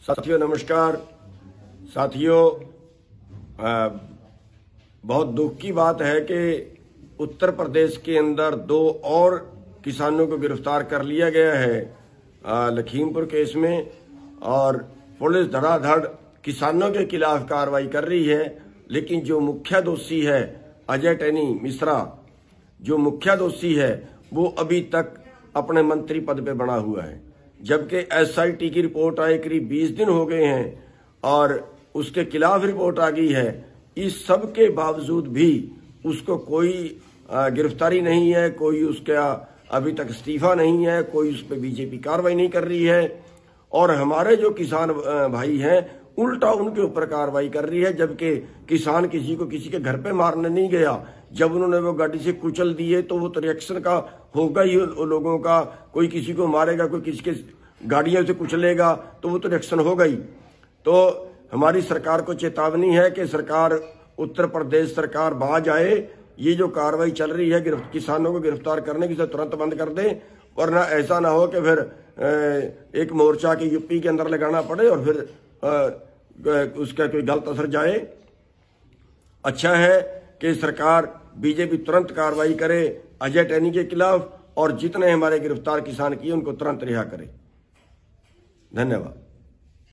साथियों नमस्कार। साथियों, बहुत दुख की बात है कि उत्तर प्रदेश के अंदर 2 और किसानों को गिरफ्तार कर लिया गया है लखीमपुर केस में, और पुलिस धड़ाधड़ किसानों के खिलाफ कार्रवाई कर रही है। लेकिन जो मुख्य दोषी है अजय टैनी मिश्रा, जो मुख्य दोषी है वो अभी तक अपने मंत्री पद पे बना हुआ है, जबकि एसआईटी की रिपोर्ट आए करीब 20 दिन हो गए हैं और उसके खिलाफ रिपोर्ट आ गई है। इस सब के बावजूद भी उसको कोई गिरफ्तारी नहीं है, कोई उसका अभी तक इस्तीफा नहीं है, कोई उस पर बीजेपी कार्रवाई नहीं कर रही है। और हमारे जो किसान भाई हैं उल्टा उनके ऊपर कार्रवाई कर रही है, जबकि किसान किसी को किसी के घर पे मारने नहीं गया। जब उन्होंने वो गाड़ी से कुचल दिए तो वो तो रिएक्शन का होगा ही लोगों का, कोई किसी को मारेगा, कोई किसी के गाड़ियों से कुचलेगा तो वो तो रिएक्शन होगा ही। तो हमारी सरकार को चेतावनी है कि सरकार, उत्तर प्रदेश सरकार बाज आए, ये जो कार्रवाई चल रही है किसानों को गिरफ्तार करने की, तुरंत बंद कर दे, वरना ऐसा ना हो कि फिर एक मोर्चा के यूपी के अंदर लगाना पड़े और फिर उसका कोई गलत असर जाए। अच्छा है कि सरकार बीजेपी तुरंत कार्रवाई करे अजय टैनी के खिलाफ, और जितने हमारे गिरफ्तार किसान किए उनको तुरंत रिहा करे। धन्यवाद।